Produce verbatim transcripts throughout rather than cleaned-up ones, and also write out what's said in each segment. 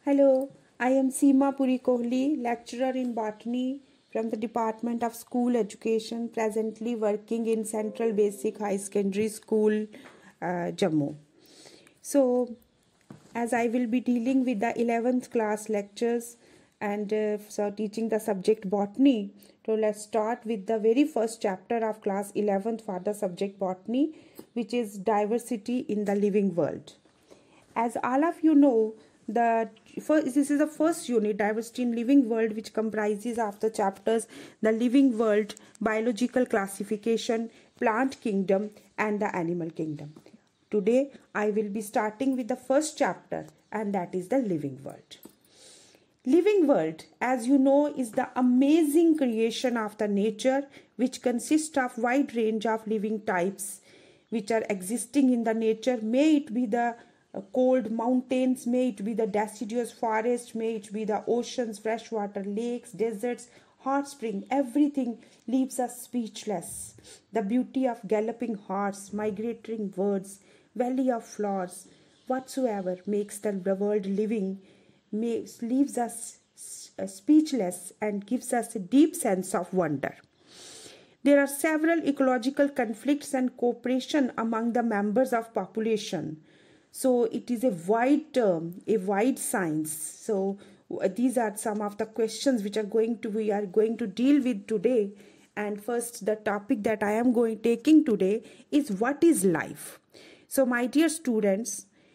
Hello, I am Seema Puri Kohli, lecturer in Botany from the Department of School Education, presently working in Central Basic High Secondary School, uh, Jammu. So, as I will be dealing with the eleventh class lectures and uh, so teaching the subject Botany, so let's start with the very first chapter of class eleventh for the subject Botany, which is diversity in the living world. As all of you know, the first, this is the first unit, diversity in living world, which comprises of the chapters the living world, biological classification, plant kingdom and the animal kingdom. Today I will be starting with the first chapter, and that is the living world. Living world, as you know, is the amazing creation of the nature, which consists of wide range of living types which are existing in the nature. May it be the Uh, cold mountains, may it be the deciduous forest, may it be the oceans, freshwater lakes, deserts, hot spring, everything leaves us speechless. The beauty of galloping horse, migrating birds, valley of flowers, whatsoever makes the world living, makes, leaves us uh, speechless and gives us a deep sense of wonder. There are several ecological conflicts and cooperation among the members of population. So it is a wide term, a wide science. So these are some of the questions which are going to we are going to deal with today. And first, the topic that I am going taking today is what is life. So my dear students,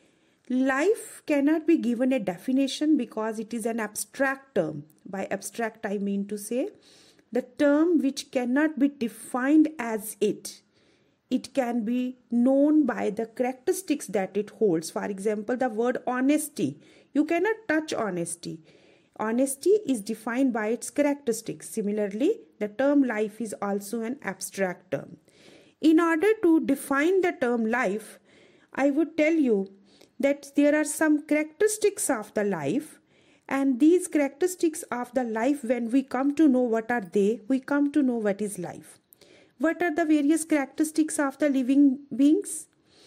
life cannot be given a definition because it is an abstract term. By abstract, I mean to say the term which cannot be defined as it. It can be known by the characteristics that it holds. For example, the word honesty. You cannot touch honesty. Honesty is defined by its characteristics. Similarly, the term life is also an abstract term. In order to define the term life, I would tell you that there are some characteristics of the life, and these characteristics of the life, when we come to know what are they, we come to know what is life. What are the various characteristics of the living beings?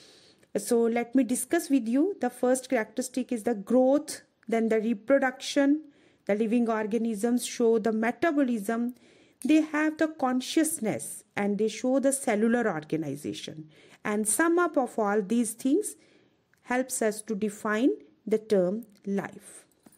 So let me discuss with you. The first characteristic is the growth, then the reproduction. The living organisms show the metabolism. They have the consciousness and they show the cellular organization. And sum up of all these things helps us to define the term life.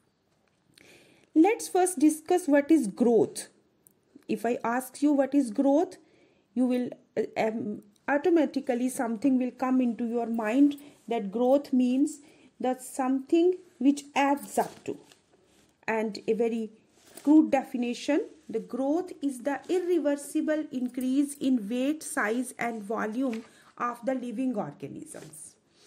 Let's first discuss what is growth. If I ask you what is growth, you will um, automatically something will come into your mind that growth means that something which adds up to. And a very crude definition, the growth is the irreversible increase in weight, size and volume of the living organisms.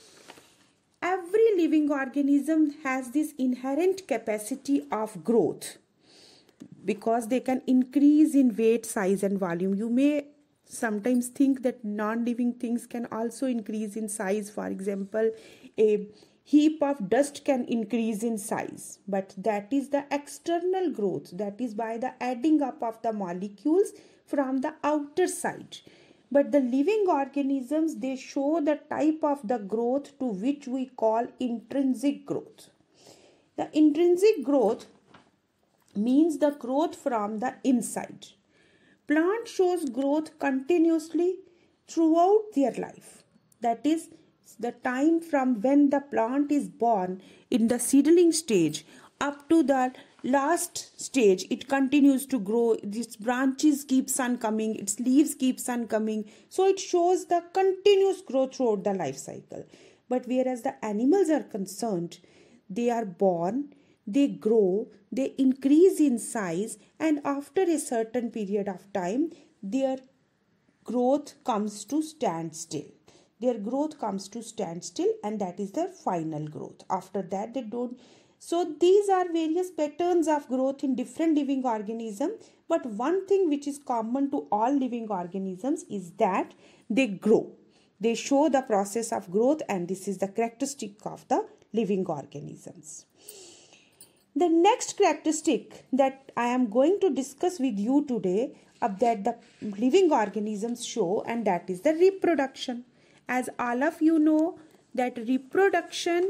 Every living organism has this inherent capacity of growth because they can increase in weight, size and volume. You may sometimes think that non-living things can also increase in size. For example, a heap of dust can increase in size, but that is the external growth. That is by the adding up of the molecules from the outer side. But the living organisms, they show the type of the growth to which we call intrinsic growth. The intrinsic growth means the growth from the inside. Plant shows growth continuously throughout their life. That is the time from when the plant is born in the seedling stage up to the last stage. It continues to grow. Its branches keeps on coming. Its leaves keeps on coming. So it shows the continuous growth throughout the life cycle. But whereas the animals are concerned, they are born, they grow, they increase in size, and after a certain period of time, their growth comes to stand still. Their growth comes to stand still, and that is their final growth. After that, they don't. So these are various patterns of growth in different living organisms. But one thing which is common to all living organisms is that they grow. They show the process of growth, and this is the characteristic of the living organisms. The next characteristic that I am going to discuss with you today of that the living organisms show, and that is the reproduction. As all of you know, that reproduction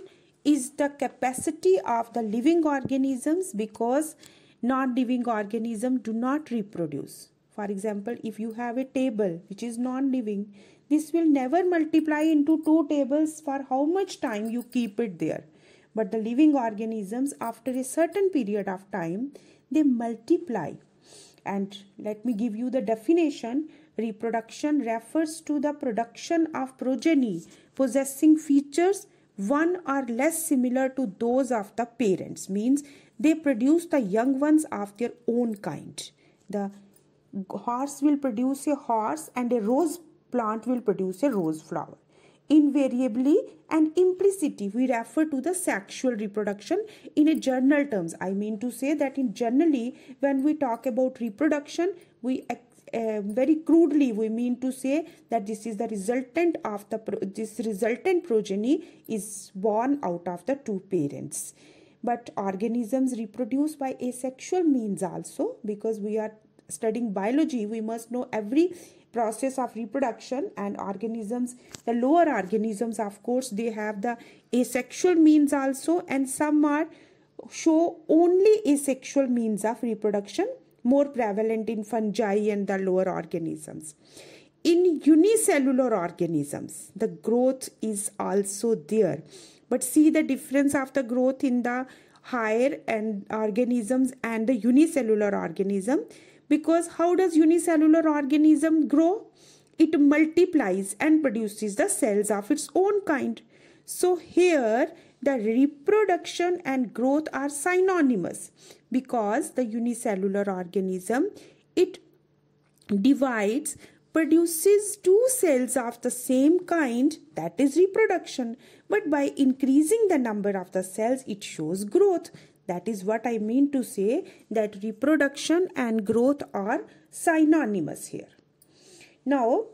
is the capacity of the living organisms, because non-living organisms do not reproduce. For example, if you have a table which is non-living, this will never multiply into two tables for how much time you keep it there. But the living organisms, after a certain period of time, they multiply. And let me give you the definition. Reproduction refers to the production of progeny possessing features one or less similar to those of the parents. Means they produce the young ones of their own kind. The horse will produce a horse and a rose plant will produce a rose flower. Invariably and implicitly, we refer to the sexual reproduction in a general terms. I mean to say that in generally, when we talk about reproduction, we uh, very crudely we mean to say that this is the resultant of the this resultant progeny is born out of the two parents. But organisms reproduce by asexual means also, because we are studying biology. We must know every process of reproduction, and organisms, the lower organisms, of course, they have the asexual means also, and some are show only asexual means of reproduction, more prevalent in fungi and the lower organisms. In unicellular organisms, the growth is also there, but see the difference of the growth in the higher and organisms and the unicellular organism. Because how does unicellular organism grow? It multiplies and produces the cells of its own kind. So here the reproduction and growth are synonymous, because the unicellular organism, it divides, produces two cells of the same kind, that is reproduction. But by increasing the number of the cells, it shows growth. That is what I mean to say, that reproduction and growth are synonymous here. Now,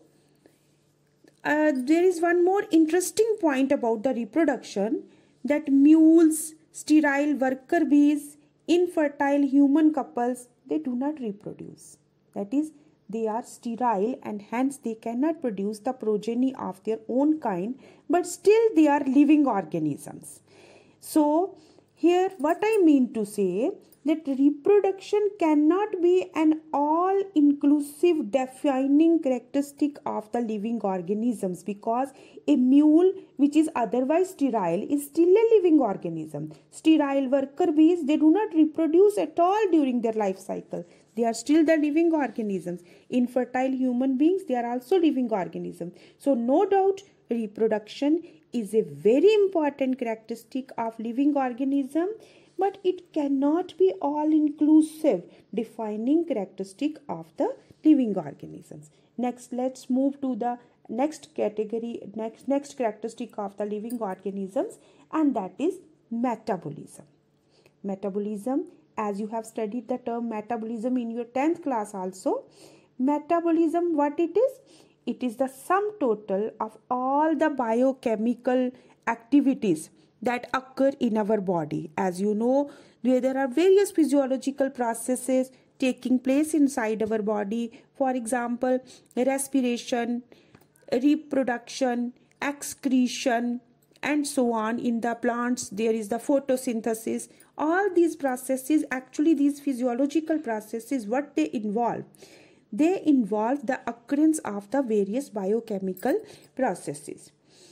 uh, there is one more interesting point about the reproduction, that mules, sterile worker bees, infertile human couples, they do not reproduce. That is, they are sterile and hence they cannot produce the progeny of their own kind, but still they are living organisms. So, here what I mean to say, that reproduction cannot be an all-inclusive defining characteristic of the living organisms, because a mule which is otherwise sterile is still a living organism. Sterile worker bees, they do not reproduce at all during their life cycle. They are still the living organisms. Infertile human beings, they are also living organisms. So no doubt reproduction is a very important characteristic of living organism, but it cannot be all-inclusive defining characteristic of the living organisms. Next, let's move to the next category, next, next characteristic of the living organisms, and that is metabolism. Metabolism, as you have studied the term metabolism in your tenth class also. Metabolism, what it is? It is the sum total of all the biochemical activities that occur in our body. As you know, there are various physiological processes taking place inside our body. For example, respiration, reproduction, excretion, and so on. In the plants, there is the photosynthesis. All these processes, actually these physiological processes, what they involve? They involve the occurrence of the various biochemical processes.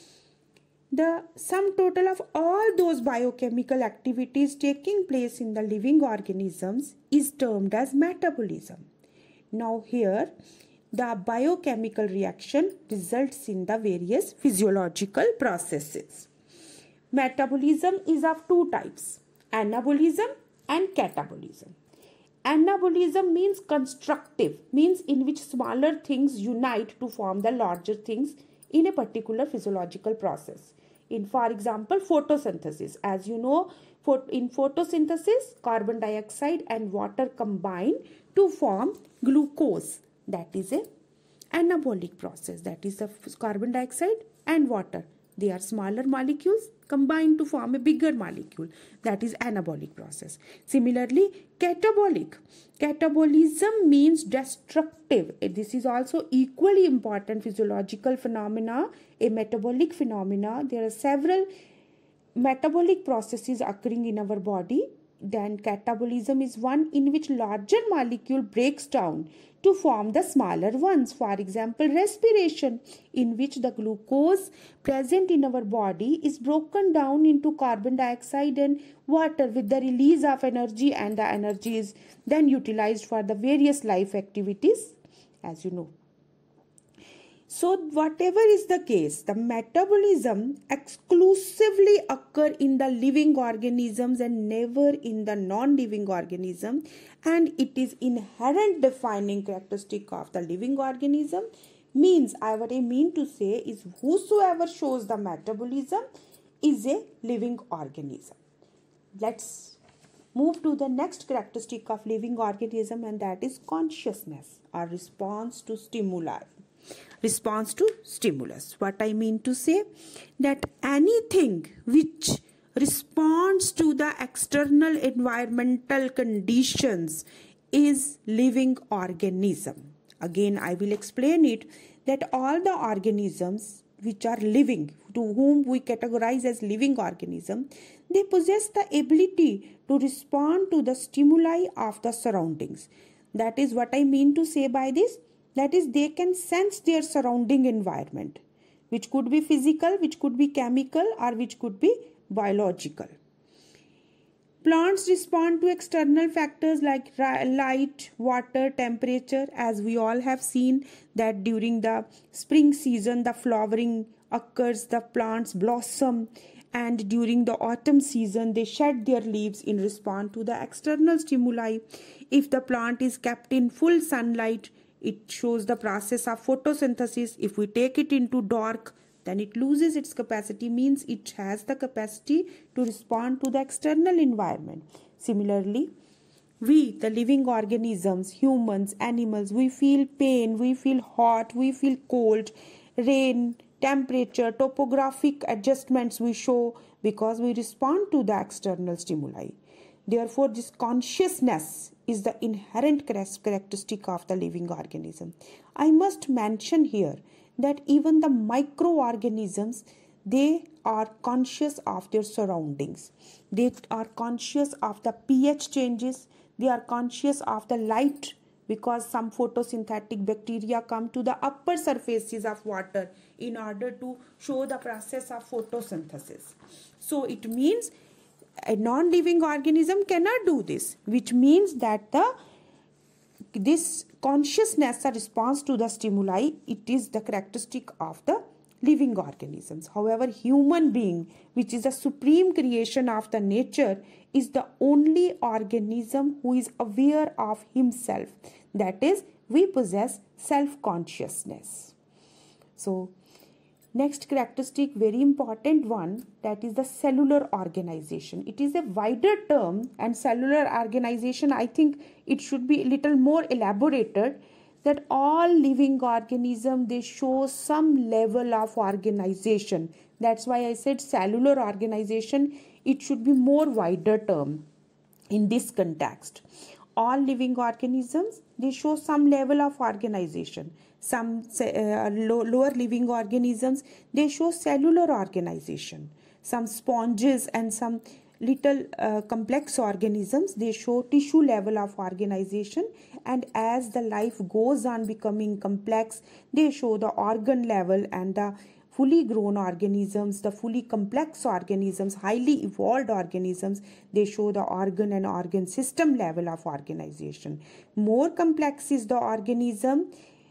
The sum total of all those biochemical activities taking place in the living organisms is termed as metabolism. Now here, the biochemical reaction results in the various physiological processes. Metabolism is of two types, anabolism and catabolism. Anabolism means constructive, means in which smaller things unite to form the larger things in a particular physiological process. In, for example, photosynthesis. As you know, in photosynthesis, carbon dioxide and water combine to form glucose. That is a anabolic process. That is the carbon dioxide and water. They are smaller molecules combined to form a bigger molecule. That is anabolic process. Similarly, catabolic. Catabolism means destructive. This is also equally important physiological phenomena, a metabolic phenomena. There are several metabolic processes occurring in our body. Then catabolism is one in which larger molecule breaks down to form the smaller ones. For example, respiration, in which the glucose present in our body is broken down into carbon dioxide and water with the release of energy, and the energy is then utilized for the various life activities, as you know. So whatever is the case, the metabolism exclusively occur in the living organisms and never in the non-living organism, and it is inherent defining characteristic of the living organism. Means, I what I mean to say is, whosoever shows the metabolism is a living organism. Let's move to the next characteristic of living organism, and that is consciousness or response to stimuli. Response to stimulus. What I mean to say, that anything which responds to the external environmental conditions is living organism. Again, I will explain it, that all the organisms which are living, to whom we categorize as living organism, they possess the ability to respond to the stimuli of the surroundings. That is what I mean to say by this. That is, they can sense their surrounding environment, which could be physical, which could be chemical, or which could be biological. Plants respond to external factors like light, water, temperature, as we all have seen that during the spring season the flowering occurs, the plants blossom, and during the autumn season they shed their leaves in response to the external stimuli. If the plant is kept in full sunlight, it shows the process of photosynthesis. If we take it into dark, then it loses its capacity, means it has the capacity to respond to the external environment. Similarly, we, the living organisms, humans, animals, we feel pain, we feel hot, we feel cold, rain, temperature, topographic adjustments we show because we respond to the external stimuli. Therefore, this consciousness is the inherent characteristic of the living organism. I must mention here that even the microorganisms, they are conscious of their surroundings. They are conscious of the pH changes. They are conscious of the light, because some photosynthetic bacteria come to the upper surfaces of water in order to show the process of photosynthesis. So it means a non-living organism cannot do this, which means that the this consciousness, a response to the stimuli, it is the characteristic of the living organisms. However, human being, which is a supreme creation of the nature, is the only organism who is aware of himself. That is, we possess self-consciousness. So, next characteristic, very important one, that is the cellular organization. It is a wider term, and cellular organization, I think it should be a little more elaborated, that all living organisms, they show some level of organization. That's why I said cellular organization, it should be more wider term in this context. All living organisms, they show some level of organization. Some uh, lower living organisms, they show cellular organization. Some sponges and some little uh, complex organisms, they show tissue level of organization. And as the life goes on becoming complex, they show the organ level, and the fully grown organisms, the fully complex organisms, highly evolved organisms, they show the organ and organ system level of organization. More complex is the organism,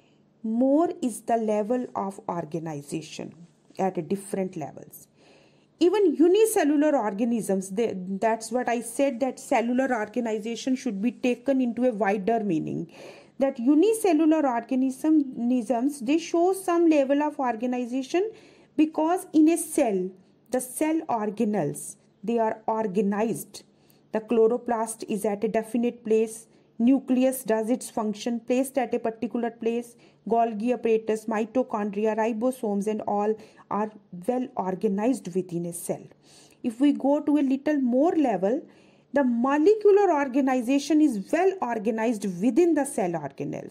more is the level of organization at different levels. Even unicellular organisms, they, that's what I said, that cellular organization should be taken into a wider meaning. That unicellular organisms, they show some level of organization, because in a cell, the cell organelles, they are organized. The chloroplast is at a definite place, nucleus does its function placed at a particular place, Golgi apparatus, mitochondria, ribosomes and all are well organized within a cell. If we go to a little more level, the molecular organization is well organized within the cell organelles.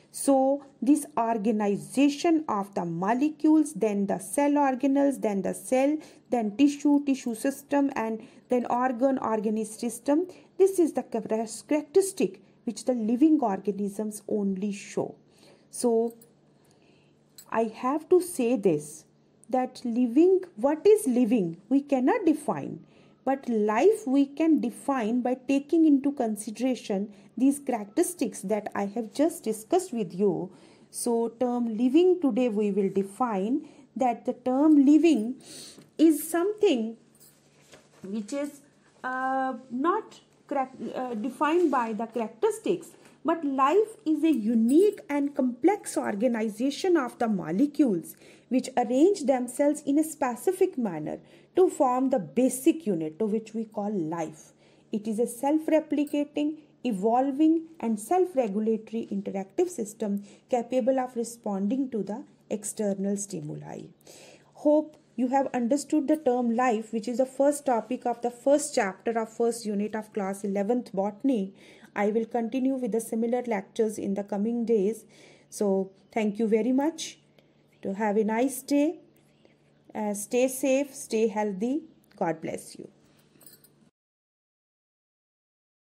So this organization of the molecules, then the cell organelles, then the cell, then tissue, tissue system, and then organ, organ system. This is the characteristic which the living organisms only show. So I have to say this, that living, what is living? We cannot define. But life we can define by taking into consideration these characteristics that I have just discussed with you. So term living today we will define that the term living is something which is uh, not uh, defined by the characteristics, but life is a unique and complex organization of the molecules which arrange themselves in a specific manner to form the basic unit to which we call life. It is a self-replicating, evolving and self-regulatory interactive system capable of responding to the external stimuli. Hope you have understood the term life, which is the first topic of the first chapter of first unit of class eleventh botany. I will continue with the similar lectures in the coming days. So thank you very much. To have a nice day. Uh, stay safe, stay healthy. God bless you.